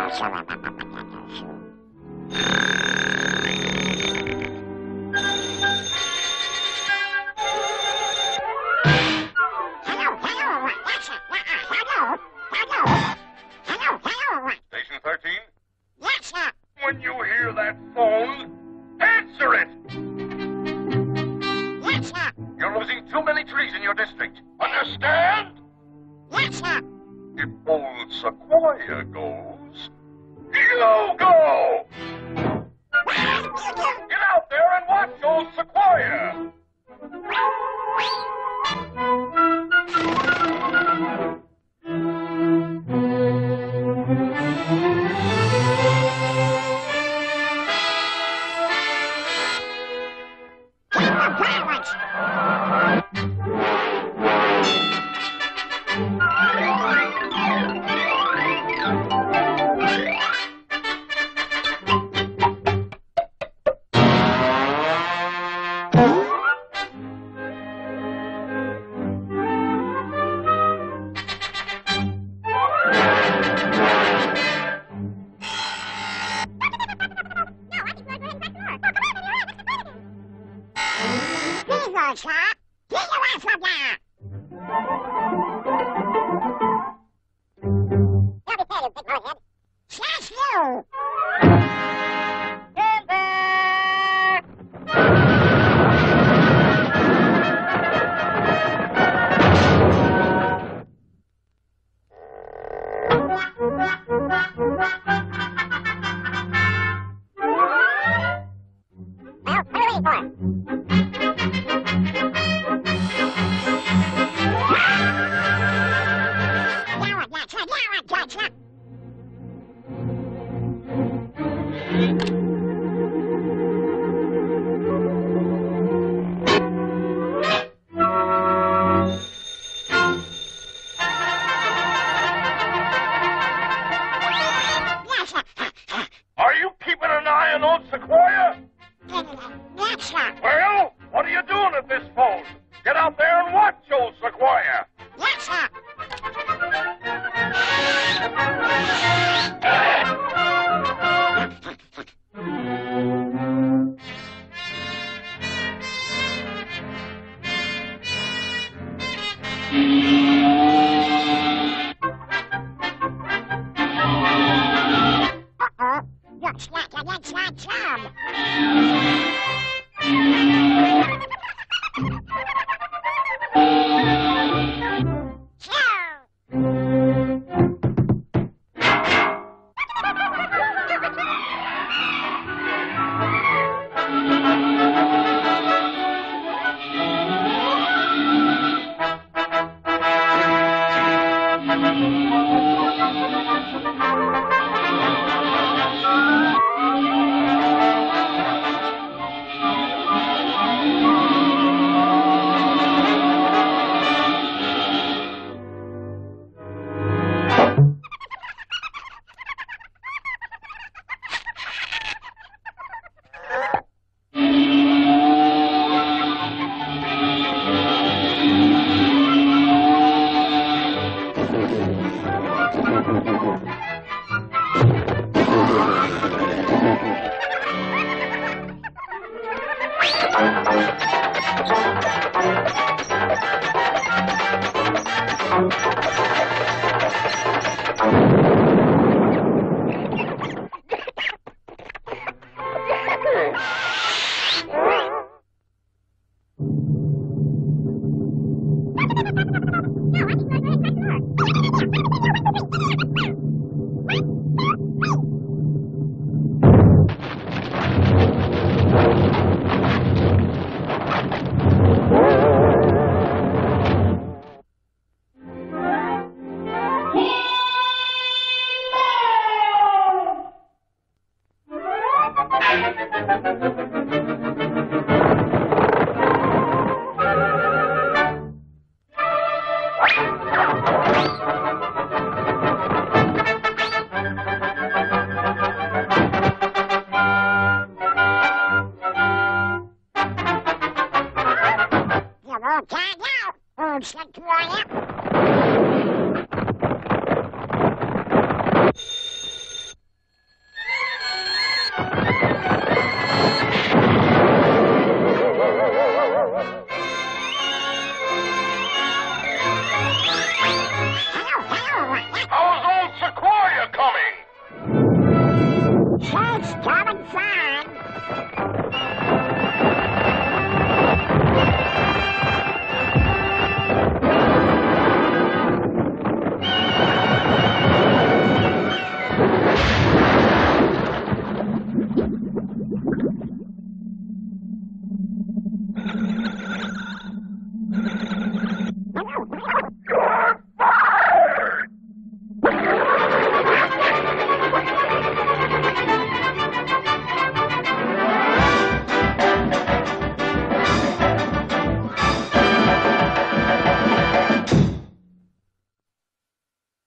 Station 13? Yes, sir. When you hear that phone, answer it! Yes, sir. You're losing too many trees in your district. Understand? Yes, sir. If old Sequoia goes, you go! Get out there and watch old Sequoia! Are you keeping an eye on old Sequoia? Yes, sir. Well, what are you doing at this phone? Get out there and watch old Sequoia. Yes, sir. Looks like an inside job. No,